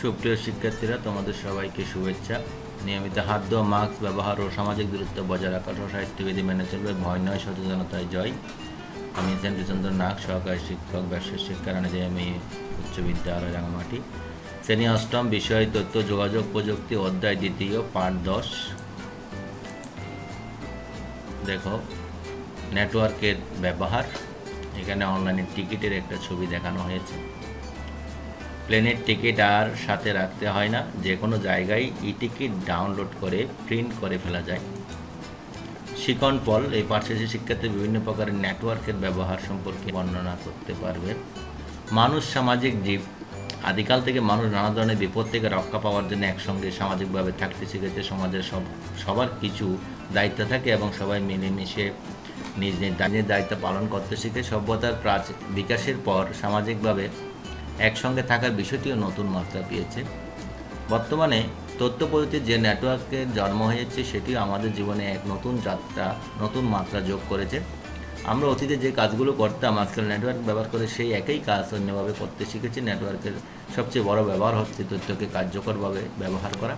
সুপ্রিয় শিক্ষার্থীরা, তোমাদের সবাইকে শুভেচ্ছা। নিয়মিত হাত ধোয়া, মাস্ক ব্যবহার ও সামাজিক দূরত্ব বজায় রাখা সহ স্বাস্থ্যবিধি মেনে চলবে। ভয় নয়, সচেতনতায় জয়। আমি চন্দ্র নাগ, সহকারী শিক্ষক, ব্যবসায় শিক্ষারানী, আমি উচ্চ বিদ্যালয় রাঙামাটি, শ্রেণী অষ্টম, বিষয় তথ্য যোগাযোগ প্রযুক্তি, অধ্যায় দ্বিতীয়, পাঠ 10। দেখো, নেটওয়ার্কের ব্যবহার। এখানে অনলাইনে টিকিটের একটা ছবি দেখানো হয়েছে। প্লেনের টিকিট আর সাথে রাখতে হয় না, যে কোনো জায়গায় ই-টিকিট ডাউনলোড করে প্রিন্ট করে ফেলা যায়। শিকন পল এই পাঠশেষে শিক্ষার্থী বিভিন্ন প্রকারের নেটওয়ার্কের ব্যবহার সম্পর্কে বর্ণনা করতে পারবে। মানুষ সামাজিক জীব। আদিকাল থেকে মানুষ নানা ধরনের বিপদ থেকে রক্ষা পাওয়ার জন্য একসঙ্গে সামাজিকভাবে থাকতে শিখেছে। সমাজের সবার কিছু দায়িত্ব থাকে এবং সবাই মিলেমিশে নিজ নিজ দায়িত্ব পালন করতে শিখে। সভ্যতার বিকাশের পর সামাজিকভাবে একসঙ্গে থাকার বিষয়টিও নতুন মাত্রা পেয়েছে। বর্তমানে তথ্য প্রযুক্তির যে নেটওয়ার্কের জন্ম হয়েছে, সেটিও আমাদের জীবনে এক নতুন মাত্রা যোগ করেছে। আমরা অতীতে যে কাজগুলো করতাম, আজকাল নেটওয়ার্ক ব্যবহার করে সেই একই কাজ অন্যভাবে করতে শিখেছি। নেটওয়ার্কের সবচেয়ে বড় ব্যবহার হচ্ছে তথ্যকে কার্যকরভাবে ব্যবহার করা।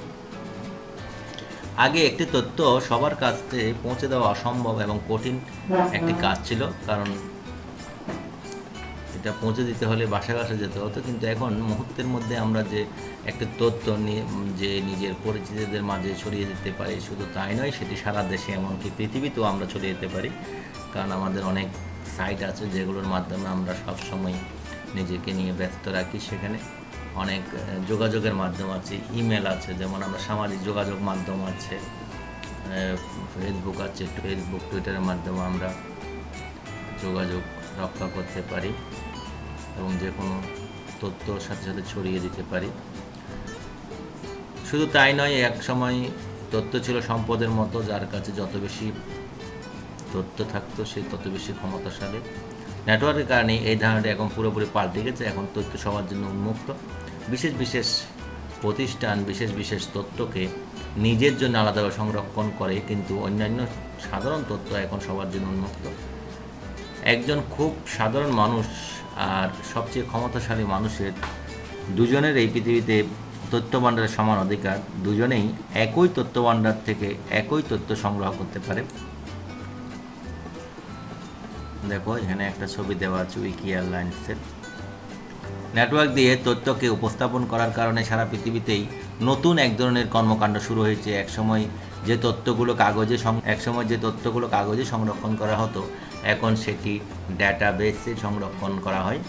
আগে একটি তথ্য সবার কাছে পৌঁছে দেওয়া অসম্ভব এবং কঠিন একটি কাজ ছিল, কারণ এটা পৌঁছে দিতে হলে বাসায় বাসায় যেতে হতো। কিন্তু এখন মুহূর্তের মধ্যে আমরা যে একটা তথ্য যে নিজের পরিচিতদের মাঝে ছড়িয়ে দিতে পারি, শুধু তাই নয়, সেটি সারা দেশে এমনকি পৃথিবীতেও আমরা ছড়িয়ে দিতে পারি, কারণ আমাদের অনেক সাইট আছে যেগুলোর মাধ্যমে আমরা সবসময় নিজেকে নিয়ে ব্যস্ত রাখি। সেখানে অনেক যোগাযোগের মাধ্যম আছে, ইমেল আছে, যেমন আমরা সামাজিক যোগাযোগ মাধ্যম আছে, ফেসবুক আছে, ফেসবুক টুইটারের মাধ্যমে আমরা যোগাযোগ রক্ষা করতে পারি এবং যে কোনো তথ্য সাথে সাথে ছড়িয়ে দিতে পারি। শুধু তাই নয়, এক সময় তথ্য ছিল সম্পদের মতো, যার কাছে যত বেশি তথ্য থাকতো সে তত বেশি ক্ষমতাশালী। নেটওয়ার্কের কারণে এই ধারণাটি এখন পুরোপুরি পাল্টে গেছে। এখন তথ্য সবার জন্য উন্মুক্ত। বিশেষ বিশেষ প্রতিষ্ঠান বিশেষ তথ্যকে নিজের জন্য আলাদাভাবে সংরক্ষণ করে, কিন্তু অন্যান্য সাধারণ তথ্য এখন সবার জন্য উন্মুক্ত। একজন খুব সাধারণ মানুষ আর সবচেয়ে ক্ষমতাশালী মানুষের দুজনের এই পৃথিবীতে তথ্য ভাণ্ডারের সমান অধিকার। দুজনেই একই তথ্য ভাণ্ডার থেকে একই তথ্য সংগ্রহ করতে পারে। দেখো, এখানে একটা ছবি দেওয়া আছে উইকি এয়ারলাইন্সের। নেটওয়ার্ক দিয়ে তথ্যকে উপস্থাপন করার কারণে সারা পৃথিবীতেই নতুন এক ধরনের কর্মকাণ্ড শুরু হয়েছে। একসময় যে তথ্যগুলো কাগজে সংরক্ষণ করা হতো, এখন সেটি ডাটাবেসে সংরক্ষণ করা হয়।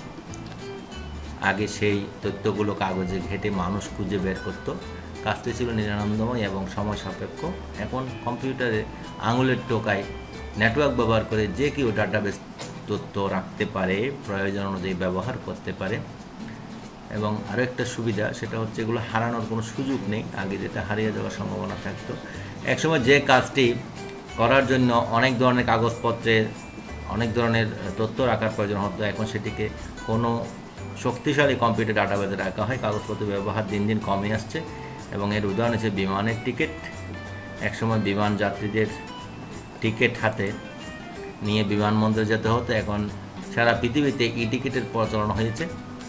আগে সেই তথ্যগুলো কাগজে ঘেঁটে মানুষ খুঁজে বের করত। কাজটি ছিল নিরানন্দময় এবং সময় সাপেক্ষ। এখন কম্পিউটারে আঙুলের টোকায় নেটওয়ার্ক ব্যবহার করে যে কেউ ডাটাবেস তথ্য রাখতে পারে, প্রয়োজন অনুযায়ী ব্যবহার করতে পারে। এবং আরও একটা সুবিধা, সেটা হচ্ছে এগুলো হারানোর কোনো সুযোগ নেই। আগে যেটা হারিয়ে যাওয়ার সম্ভাবনা থাকতো। একসময় যে কাজটি করার জন্য অনেক ধরনের কাগজপত্রের অনেক ধরনের তথ্য রাখার প্রয়োজন হতো, এখন সেটিকে কোনো শক্তিশালী কম্পিউটার ডাটাবেসে রাখা হয়। কাগজপত্রের ব্যবহার দিন দিন কমে আসছে এবং এর উদাহরণ হচ্ছে বিমানের টিকিট। একসময় বিমান যাত্রীদের টিকিট হাতে নিয়ে বিমানবন্দরে যেতে হতো, এখন সারা পৃথিবীতে ই-টিকিটের প্রচলন হয়েছে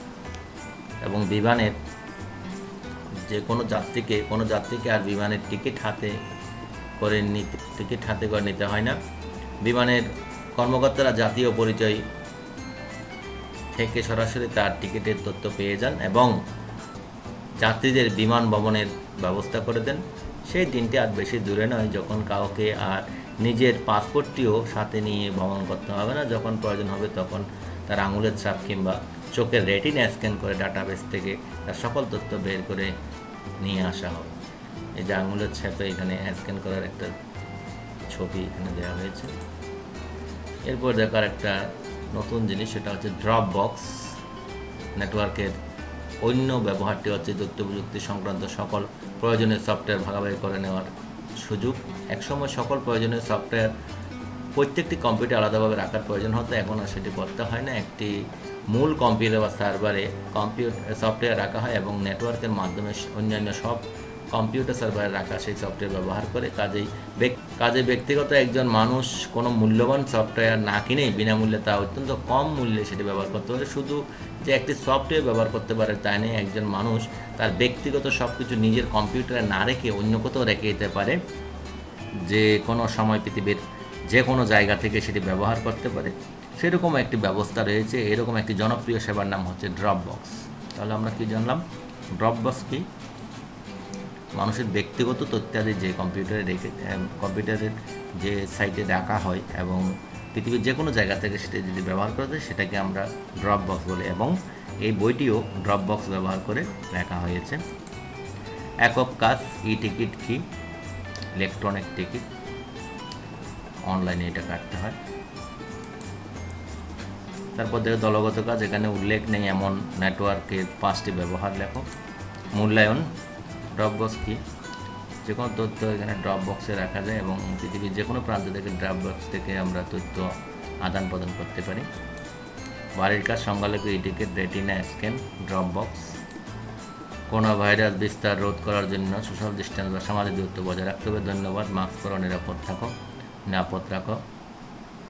এবং বিমানের যে কোনো যাত্রীকে আর বিমানের টিকিট হাতে করে নিতে হয় না। বিমানের কর্মকর্তারা জাতীয় পরিচয় থেকে সরাসরি তার টিকিটের তথ্য পেয়ে যান এবং যাত্রীদের বিমান ভ্রমণের ব্যবস্থা করে দেন। সেই দিনটি আর বেশি দূরে নয় যখন কাউকে আর নিজের পাসপোর্টটিও সাথে নিয়ে ভ্রমণ করতে হবে না। যখন প্রয়োজন হবে তখন তার আঙুলের ছাপ কিংবা চোখের রেটিনা স্ক্যান করে ডাটাবেস থেকে তার সকল তথ্য বের করে নিয়ে আসা হবে। এই যে আঙুলের ছাপে এখানে স্ক্যান করার একটা ছবি এখানে দেওয়া হয়েছে। এরপর দেখার একটা নতুন জিনিস, সেটা হচ্ছে ড্রপ বক্স। নেটওয়ার্কের অন্য ব্যবহারটি হচ্ছে তথ্য প্রযুক্তি সংক্রান্ত সকল প্রয়োজনীয় সফটওয়্যার ভাগাভাগি করে নেওয়ার সুযোগ। একসময় সকল প্রয়োজনীয় সফটওয়্যার প্রত্যেকটি কম্পিউটার আলাদাভাবে রাখার প্রয়োজন হতো, এখন আর সেটি করতে হয় না। একটি মূল কম্পিউটার বা সার্ভারে সফটওয়্যার রাখা হয় এবং নেটওয়ার্কের মাধ্যমে অন্যান্য সব কম্পিউটার সার্ভারে রাখা সেই সফটওয়্যার ব্যবহার করে। কাজে ব্যক্তিগত একজন মানুষ কোনো মূল্যবান সফটওয়্যার না কিনেই বিনামূল্যে তা অত্যন্ত কম মূল্যে সেটি ব্যবহার করতে পারে। শুধু যে একটি সফটওয়্যার ব্যবহার করতে পারে তাই নয়, একজন মানুষ তার ব্যক্তিগত সব কিছু নিজের কম্পিউটারে না রেখে অন্য কোথাও রেখে দিতে পারে, যে কোনো সময় পৃথিবীর যে কোনো জায়গা থেকে সেটি ব্যবহার করতে পারে। সেরকম একটি ব্যবস্থা রয়েছে। এরকম একটি জনপ্রিয় সেবার নাম হচ্ছে ড্রপবক্স। তাহলে আমরা কি জানলাম? ড্রপবক্স কি? মানুষের ব্যক্তিগত তথ্যাদি যে কম্পিউটারের যে সাইটে রাখা হয় এবং পৃথিবীর যে কোনো জায়গা থেকে সেটা যদি ব্যবহার করা যায় সেটাকে আমরা ড্রপবক্স বলি, এবং এই বইটিও ড্রপবক্স ব্যবহার করে লেখা হয়েছে। একক কাজ, ই টিকিট কি? ইলেকট্রনিক টিকিট, অনলাইনে এটা কাটতে হয়। তারপর দেখো দলগত কাজ, এখানে উল্লেখ নেই এমন নেটওয়ার্কের 5টি ব্যবহার লেখো। মূল্যায়ন, ড্রপবক্স কি? যে কোনো তথ্য এখানে ড্রপবক্সে রাখা যায় এবং পৃথিবীর যে কোনো প্রান্ত থেকে ড্রপবক্স থেকে আমরা তথ্য আদান প্রদান করতে পারি। বাড়ির কাজ সংখ্যালঘু, e ticket, retina scan, Dropbox. Corona virus বিস্তার রোধ করার জন্য সোশ্যাল ডিস্টেন্স বা সামাজিক দূরত্ব বজায় রাখতে হবে। ধন্যবাদ। মাস্ক পরো, নিরাপদ রাখো।